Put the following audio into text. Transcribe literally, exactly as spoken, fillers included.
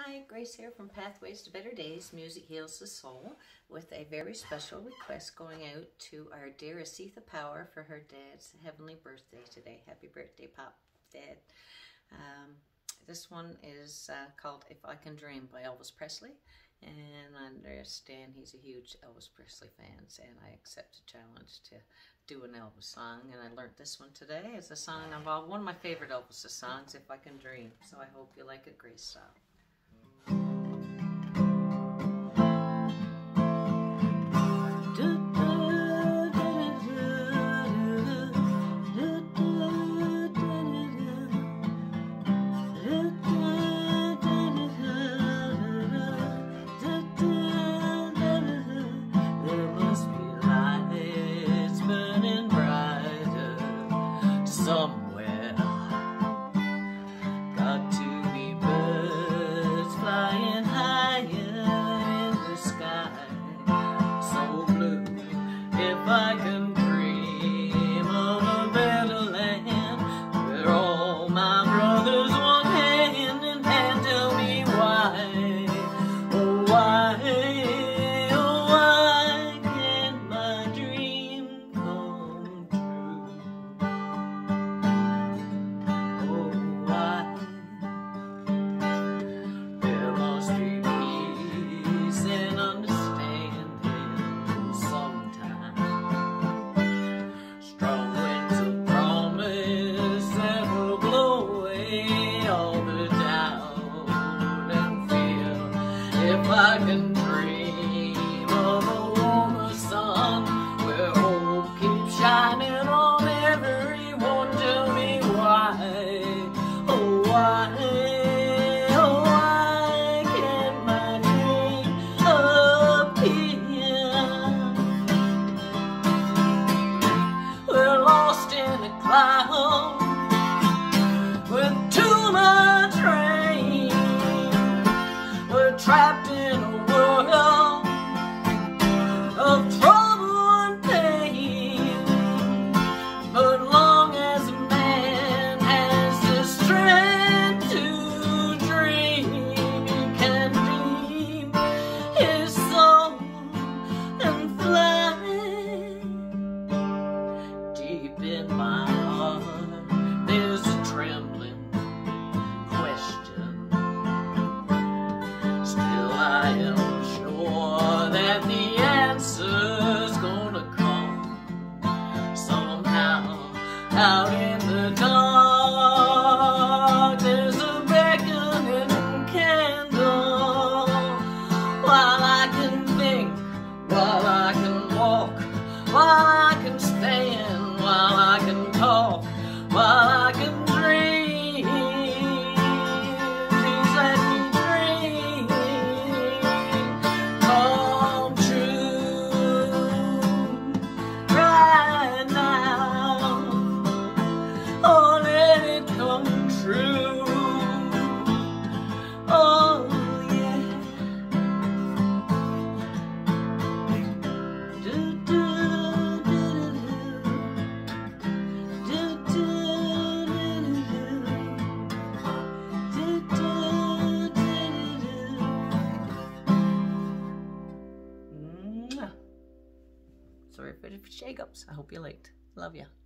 Hi, Grace here from Pathways to Better Days, Music Heals the Soul, with a very special request going out to our dear Asetha Power for her dad's heavenly birthday today. Happy birthday, Pop, Dad. Um, this one is uh, called If I Can Dream by Elvis Presley, and I understand he's a huge Elvis Presley fan, and I accept a challenge to do an Elvis song, and I learned this one today. It's a song involved one of my favorite Elvis songs, If I Can Dream, so I hope you like it, Grace style. Somewhere, got to be birds flying higher in the sky, so blue. If I can dream of a better land where all my brothers walk hand in hand, tell me why, oh why, oh why can't my dream come true? If I can dream of a warmer sun where hope keeps shining on everyone, tell me why, oh why, oh why can't my dream appear? We're lost in a cloud with too much rain. We're trapped in a world of trouble and pain. But long as a man has the strength to dream, he can dream his soul and fly. Deep in my heart there's a trembling question. I am sure that the answer's gonna come somehow. Out in the dark there's a beckoning candle. While I can think, while I can walk, while I can stand, while I can talk, while I can dream, please let me dream come true right now. Oh, let it come true. Oh yeah. Do, do, do, do, do, do, do, do. Sorry for the shake-ups. I hope you liked. Love ya.